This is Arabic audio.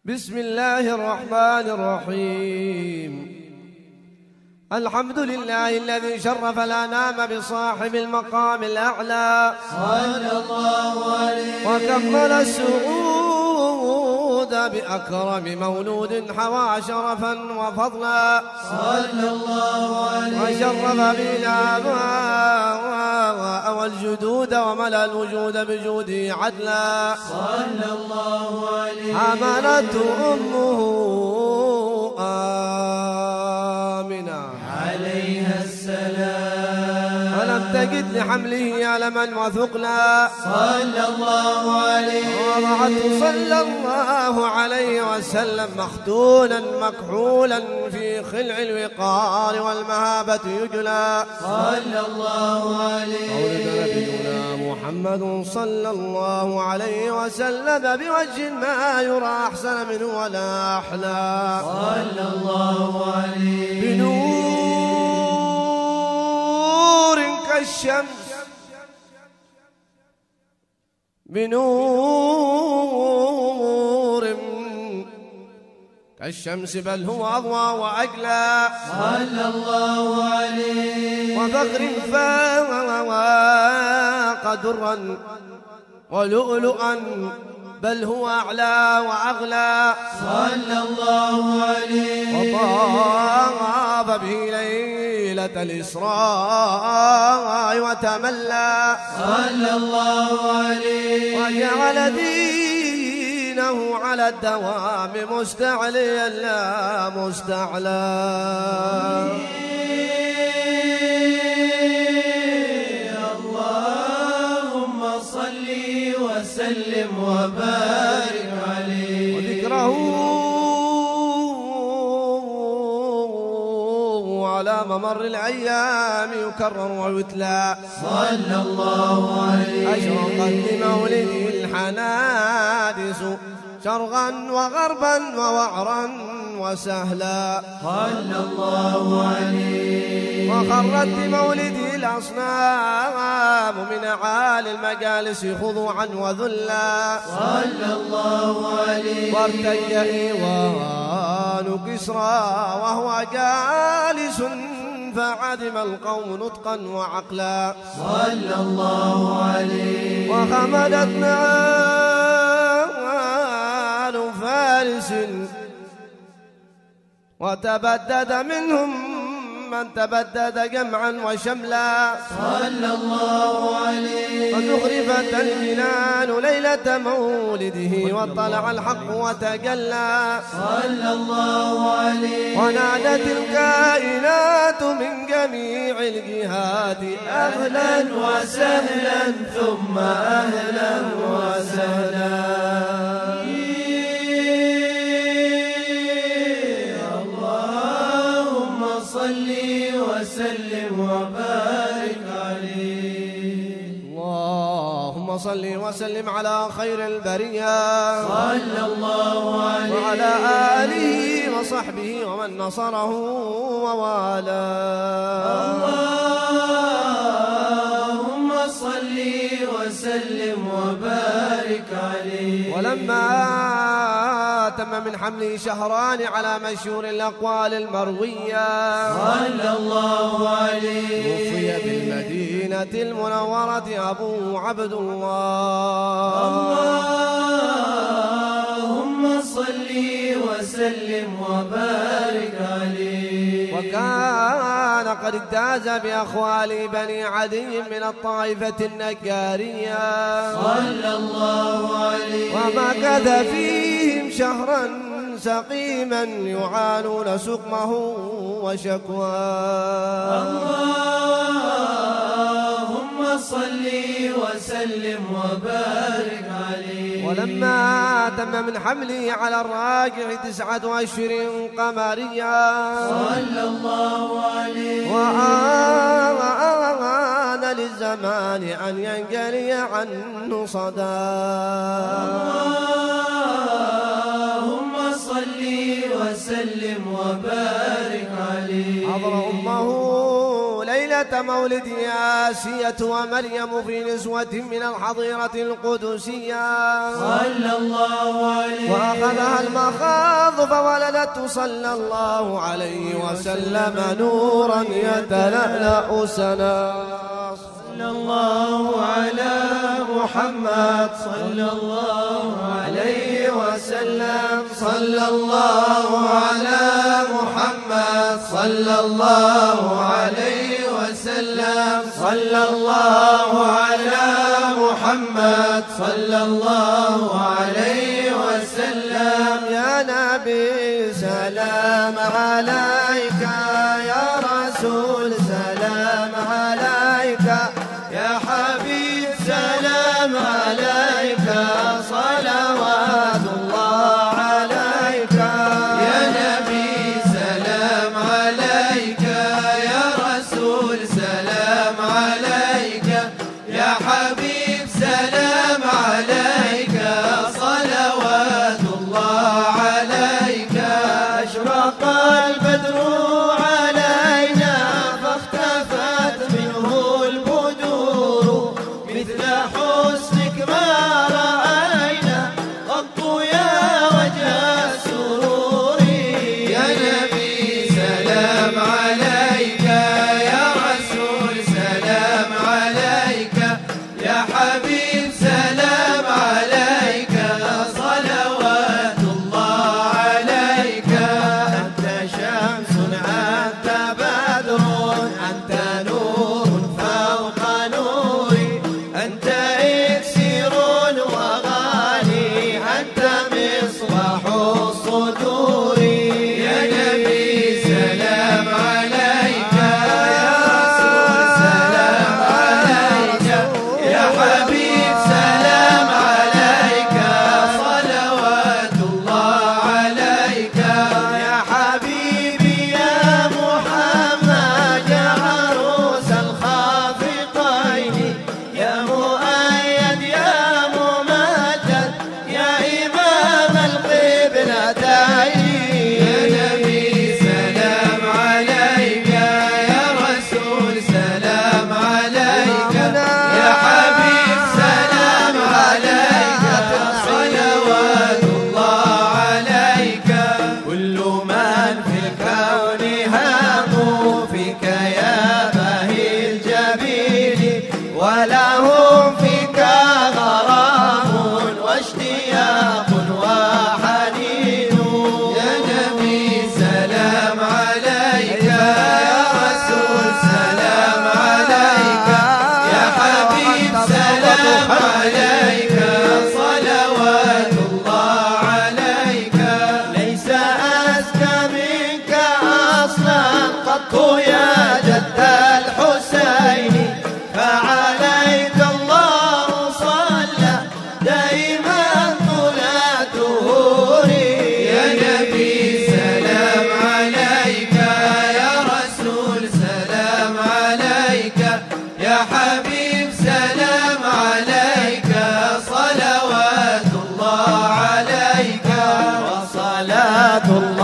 بسم الله الرحمن الرحيم. الحمد لله الذي شرف الأنام بصاحب المقام الأعلى صلى الله عليه وكمل السعود بأكرم مولود حوى شرفا وفضلا صلى الله عليه وشرف به الآباء والجدود وملأ الوجود بجوده عدلا صلى الله عليه حملته أمه آمنة عليها السلام ولم تجد لحمله ألما وثقلا صلى الله عليه ووضعته صلى الله عليه وسلم مختونا مكحولا في خلع الوقار والمهابة يجلى صلى الله عليه مولد نبينا محمد صلى الله عليه وسلم بوجه ما يرى أحسن منه ولا أحلى صلى الله عليه بنور كالشمس بنور كالشمس بل هو أضوى وأجلى صلى الله عليه وفخر فاق درا ولؤلؤا بل هو أعلى وأغلى صلى الله عليه وطاف به ليلة الإسراء وتملى صلى الله عليه وجعل دينه على الدوام مستعليا لا مستعلى اللهم صل وسلم وبارك عليه وذكره على ممر الأيام يكرر ويتلى صلى الله عليه أشرقت لمولده الحنادس شرقا وغربا ووعرا وسهلا صلى الله عليه وخرت لمولده الأصنام من أعالي المجالس خضوعا وذلا صلى الله عليه وارتج إيوان كسرى وهو جالس فعدم القوم نطقا وعقلا صلى الله عليه وخمدت نعال فارس وتبدد منهم من تبدد جمعا وشملا صلى الله عليه وزخرفت الجنان ليلة مولده واطلع الحق وتجلى صلى الله عليه ونادت الكائنات من جميع الجهات أهلا وسهلا ثم أهلا وسهلا اللهم صل وسلم وبارك عليه اللهم صل وسلم على خير البرية صلى الله عليه وعلى آله وصحبه ومن نصره ووالاه اللهم صل وسلم وبارك عليه ولما تم من حمله شهران على مشهور الأقوال المروية صلى الله عليه توفي بالمدينة المنورة أبو عبد الله اللهم صل وسلم وبارك عليه وكان قد اجتاز بأخوال بني عدي من الطائفة النكارية صلى الله عليه ومكث فيهم شهرا سقيما يعانون سقمه وشكواه اللهم صل وسلم وبارك عليه ولما تم من حمله على الراجع 9 أشهر قمرية صلى الله عليه وآن للزمان أن ينجلي عنه صدى اللهم صل وسلم وبارك عليه حضر أمه ليلة ليلة مولد آسية ومريم في نسوة من الحظيرة القدسية صلى الله عليه وأخذها المخاض فولدته صلى الله عليه وسلم نورا يتلألأ سنا. صلى الله على محمد صلى الله عليه وسلم. صلى الله على محمد صلى الله عليه وسلم. صلى الله على محمد صلى الله عليه وسلم. يا نبي سلام عليك، يا رسول سلام عليك، يا حبيب سلام عليك، صلوات الله عليك. يا نبي سلام عليك، يا رسول سلام عليك، يا حبيب سلام عليك، صلوات الله عليك. أشرق البدر علينا فاختفت منه البدور، مثل حسنك ما رأينا قط يا وجه السرور. يا نبي سلام عليك، يا رسول سلام عليك، يا حبيب سلام عليك، صلوات الله عليك. أنت شمس أنت بدر أنت نور فوق نوري، أنت إكسير وغالي، أنت مصباح الصدور. يا نبي سلام عليك، يا رسول سلام عليك، يا حبيب سلام عليك، صلوات الله عليك. يا حبيبي يا محمد يا عروس الخافقين، يا مؤيد يا ممجد، يا إمام القبلتين. يا نبي سلام عليك، يا رسول سلام عليك، يا حبيب سلام عليك، صلوات الله عليك. كل من في الكون هاموا فيك يا باهي الجبين، ولهم فيك غرام واشتياق وحنين. يا نبي سلام عليك، يا رسول سلام عليك، يا حبيب سلام عليك، صلوات الله عليك. ليس أزكى منك أصلا قط يا جد الحسين، فعليك الله صلى دائما طول الدهور. يا نبي سلام عليك، يا رسول سلام عليك، يا حبيب سلام عليك، صلوات الله عليك. وصلاة الله